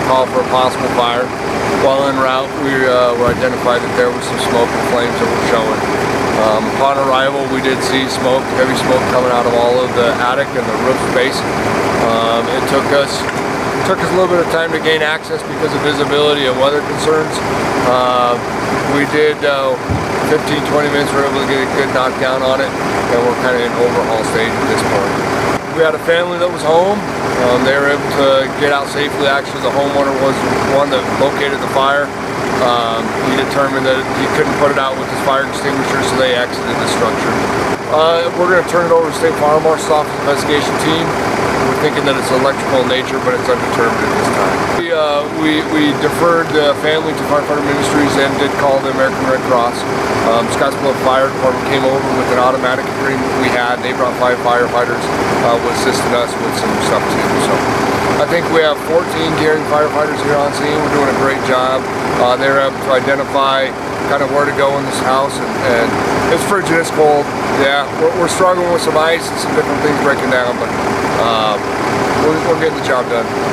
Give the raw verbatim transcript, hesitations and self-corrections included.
call for a possible fire. While en route, we uh, were identified that there was some smoke and flames that were showing. Um, upon arrival, we did see smoke, heavy smoke coming out of all of the attic and the roof space. Um, it took us took us a little bit of time to gain access because of visibility and weather concerns. Uh, we did uh, fifteen to twenty minutes, we were able to get a good knockdown on it, and we're kind of in overhaul stage at this point. We had a family that was home. Um, they were able to get out safely. Actually, the homeowner was one that located the fire. Um, he determined that he couldn't put it out with his fire extinguisher, so they exited the structure. Uh, we're going to turn it over to the State Fire Marshal's Office investigation team. We're thinking that it's electrical in nature, but it's undetermined at this time. We, uh, we, we deferred the family to Firefighter Ministries and did call the American Red Cross. Um, Scottsbluff Fire Department came over with an automatic agreement we had. They brought five firefighters uh, who assisted us with some stuff too. So I think we have fourteen Gering Firefighters here on scene. We're doing a great job. Uh, they're able to identify kind of where to go in this house, and, and it's frigid, it's cold. Yeah, we're, we're struggling with some ice and some different things breaking down, but uh, we're, we're getting the job done.